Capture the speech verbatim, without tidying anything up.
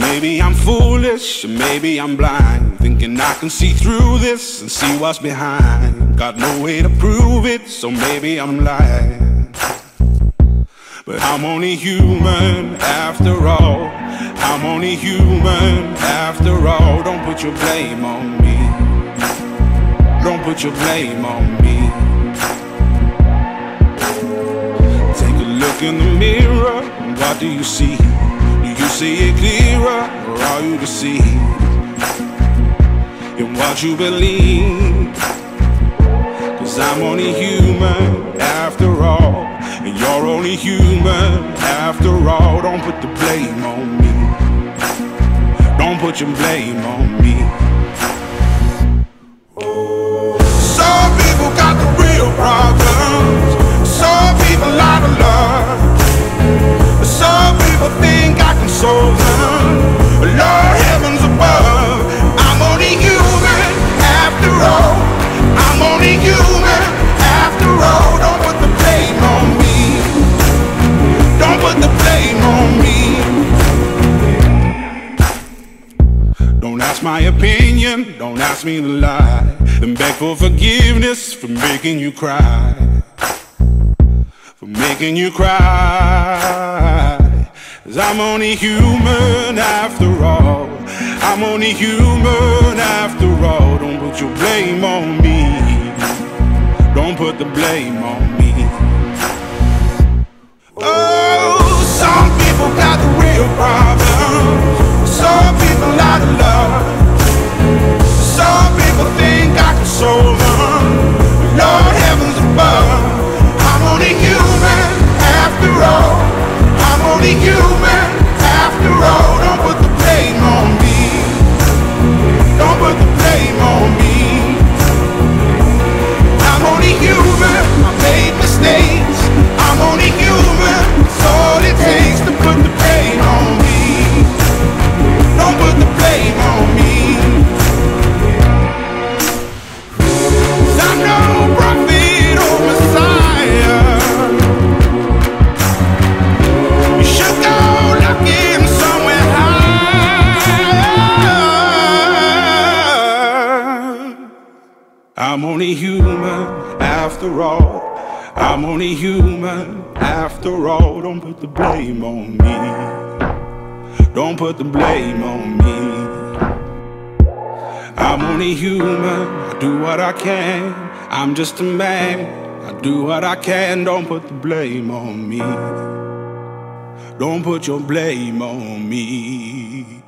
maybe I'm foolish, or maybe I'm blind, thinking I can see through this and see what's behind. Got no way to prove it, so maybe I'm lying. But I'm only human after all. I'm only human after all. Don't put your blame on me. Don't put your blame on me. Take a look in the mirror, what do you see? Do you see it clearer, or are you deceived in what you believe? Cause I'm only human after all, and you're only human after all. Don't put the blame on me. Don't put your blame on me. Some people got the real problems. Some people out of love. Some people think I can solve them. Lord heavens above, I'm only human after all. I'm only human after all. Don't put the blame on me. Don't put the blame on me. Don't ask my opinion, don't ask me to lie, and beg for forgiveness for making you cry. For making you cry. Cause I'm only human after all. I'm only human after all. Don't put your blame on me. Don't put the blame on me. Oh, some people got the real problems. Some people out of love. Some people think I can solve them. Lord heavens above, I'm only human after all. I'm only human after all. Don't put the blame on me. Don't put the blame on me. I'm only human, I made mistakes. I'm only human, it's all it takes to put the blame on me. Don't put the blame on me. Cause I'm no prophet or Messiah. You should go looking somewhere higher. I'm only human after all. I'm only human after all. Don't put the blame on me. Don't put the blame on me. I'm only human, I do what I can. I'm just a man, I do what I can. Don't put the blame on me. Don't put your blame on me.